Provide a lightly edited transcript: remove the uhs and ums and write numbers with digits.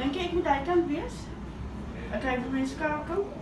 Dink jy ek moet hy kant wees? Ek kry vir mense kakel.